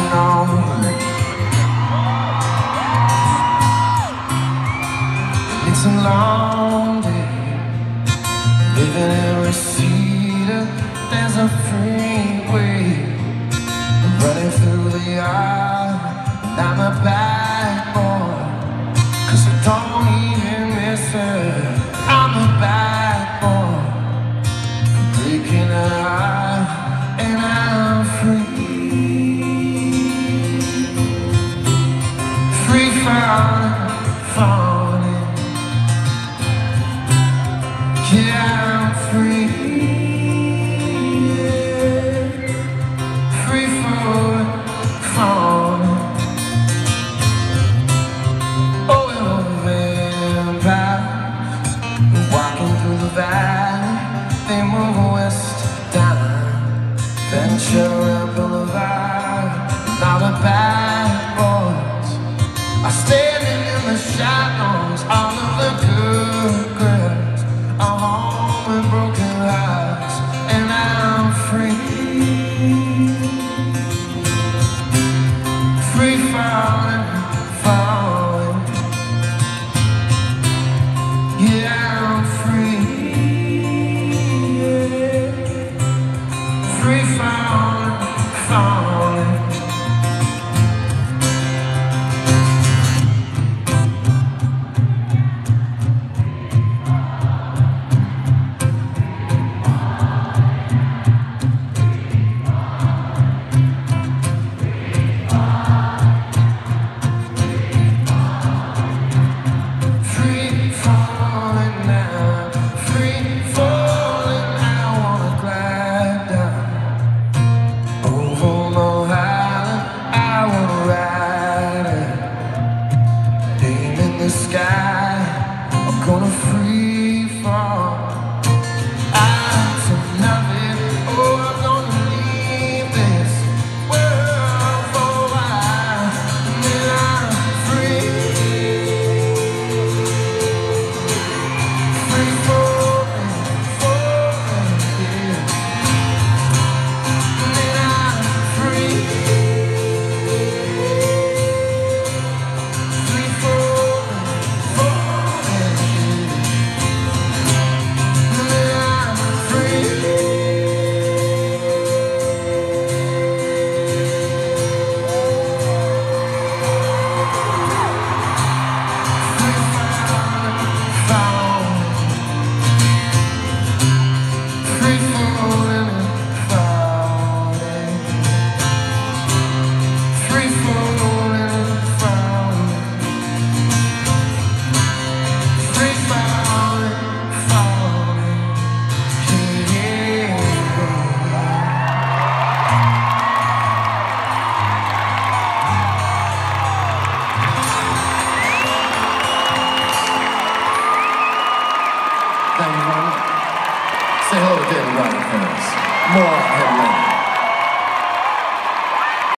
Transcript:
getting on. It's a long day, living in Reseda. There's a freeway running through the yard, and I'm a bad boy, 'cause I don't even miss her. I'm a bad boy, breaking her heart, and I'm free. Free falling, falling. Yeah, I'm free. Yeah. Free falling, falling. Oh, we're vampires walking through the valley. They move west down Ventura Boulevard. Now the bad boys are standing in the shadows. All of the good girls are home with broken hearts, and I'm free. Free falling, falling. Yeah, I'm free. Yeah. Free falling, falling. The sky, I'm gonna free fall. I'm so nothing. Oh, I'm gonna leave this world for a while, and then I'm free. Free falling, falling, yeah. And then I'm free. Free falling. Say hello to David Ryan, fans. More.